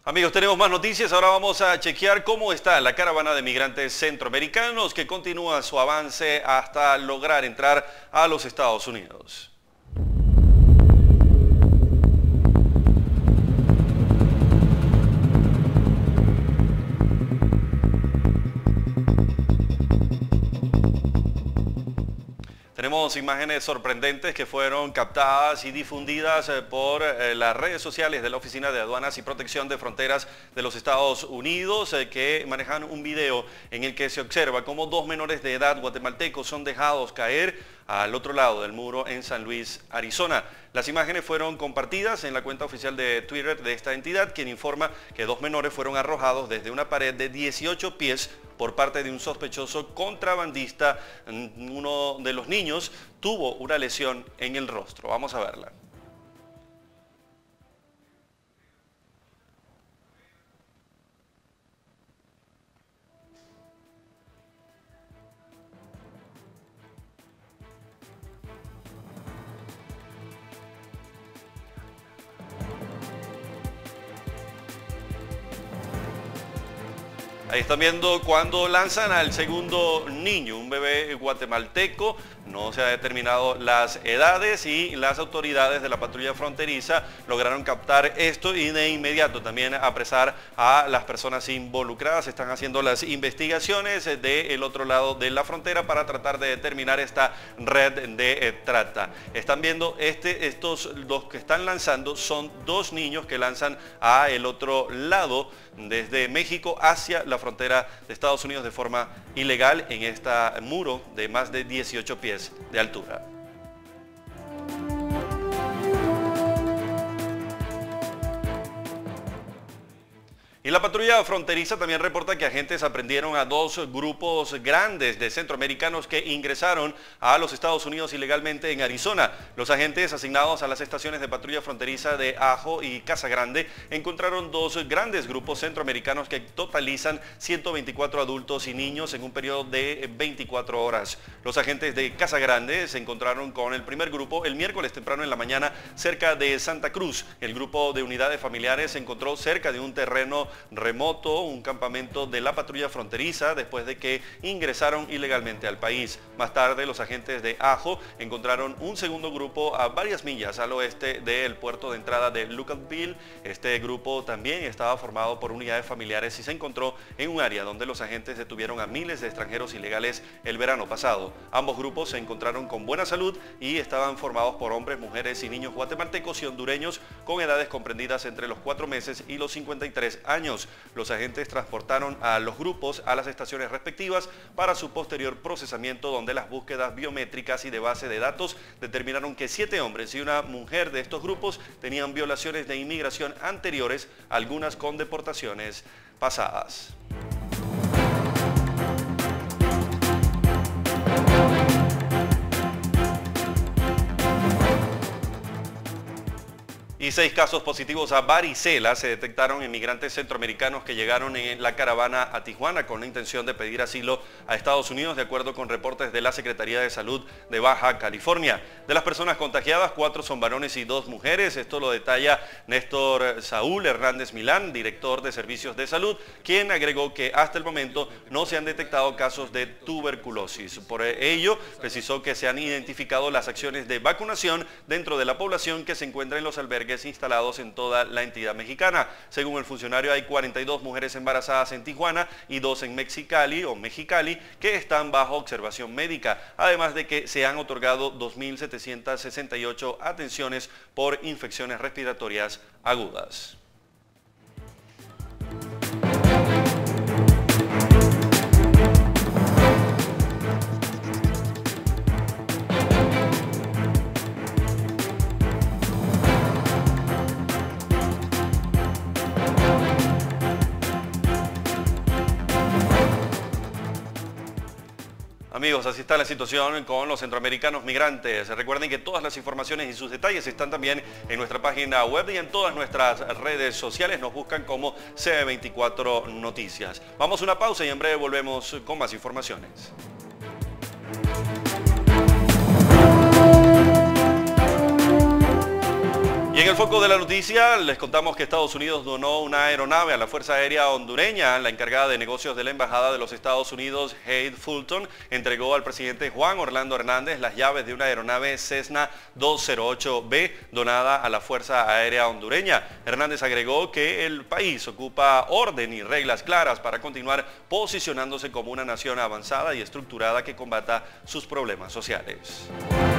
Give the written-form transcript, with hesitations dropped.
Amigos, tenemos más noticias. Ahora vamos a chequear cómo está la caravana de migrantes centroamericanos que continúa su avance hasta lograr entrar a los Estados Unidos. Tenemos imágenes sorprendentes que fueron captadas y difundidas por las redes sociales de la Oficina de Aduanas y Protección de Fronteras de los Estados Unidos, que manejan un video en el que se observa cómo dos menores de edad guatemaltecos son dejados caer al otro lado del muro en San Luis, Arizona. Las imágenes fueron compartidas en la cuenta oficial de Twitter de esta entidad, quien informa que dos menores fueron arrojados desde una pared de 18 pies por parte de un sospechoso contrabandista. Uno de los niños tuvo una lesión en el rostro. Vamos a verla. Ahí están viendo cuando lanzan al segundo niño, un bebé guatemalteco. No se ha determinado las edades y las autoridades de la patrulla fronteriza lograron captar esto y de inmediato también apresar a las personas involucradas. Están haciendo las investigaciones del otro lado de la frontera para tratar de determinar esta red de trata. Están viendo los que están lanzando son dos niños que lanzan a el otro lado desde México hacia la frontera de Estados Unidos de forma ilegal en este muro de más de 18 pies de altura. Y la patrulla fronteriza también reporta que agentes aprendieron a dos grupos grandes de centroamericanos que ingresaron a los Estados Unidos ilegalmente en Arizona. Los agentes asignados a las estaciones de patrulla fronteriza de Ajo y Casa Grande encontraron dos grandes grupos centroamericanos que totalizan 124 adultos y niños en un periodo de 24 horas. Los agentes de Casa Grande se encontraron con el primer grupo el miércoles temprano en la mañana cerca de Santa Cruz. El grupo de unidades familiares se encontró cerca de un terreno remoto, un campamento de la patrulla fronteriza después de que ingresaron ilegalmente al país. Más tarde los agentes de Ajo encontraron un segundo grupo a varias millas al oeste del puerto de entrada de Lookout-Ville. Este grupo también estaba formado por unidades familiares y se encontró en un área donde los agentes detuvieron a miles de extranjeros ilegales el verano pasado. Ambos grupos se encontraron con buena salud y estaban formados por hombres, mujeres y niños guatemaltecos y hondureños con edades comprendidas entre los 4 meses y los 53 años. Los agentes transportaron a los grupos a las estaciones respectivas para su posterior procesamiento, donde las búsquedas biométricas y de base de datos determinaron que 7 hombres y una mujer de estos grupos tenían violaciones de inmigración anteriores, algunas con deportaciones pasadas. Y 6 casos positivos a varicela se detectaron en migrantes centroamericanos que llegaron en la caravana a Tijuana con la intención de pedir asilo a Estados Unidos, de acuerdo con reportes de la Secretaría de Salud de Baja California. De las personas contagiadas, 4 son varones y 2 mujeres. Esto lo detalla Néstor Saúl Hernández Milán, director de Servicios de Salud, quien agregó que hasta el momento no se han detectado casos de tuberculosis. Por ello, precisó que se han identificado las acciones de vacunación dentro de la población que se encuentra en los albergues instalados en toda la entidad mexicana. Según el funcionario, hay 42 mujeres embarazadas en Tijuana y 2 en Mexicali que están bajo observación médica, además de que se han otorgado 2.768 atenciones por infecciones respiratorias agudas. Amigos, así está la situación con los centroamericanos migrantes. Recuerden que todas las informaciones y sus detalles están también en nuestra página web y en todas nuestras redes sociales. Nos buscan como CB24 Noticias. Vamos a una pausa y en breve volvemos con más informaciones. Y en el foco de la noticia, les contamos que Estados Unidos donó una aeronave a la Fuerza Aérea Hondureña. La encargada de negocios de la Embajada de los Estados Unidos, Heidi Fulton, entregó al presidente Juan Orlando Hernández las llaves de una aeronave Cessna 208B donada a la Fuerza Aérea Hondureña. Hernández agregó que el país ocupa orden y reglas claras para continuar posicionándose como una nación avanzada y estructurada que combata sus problemas sociales.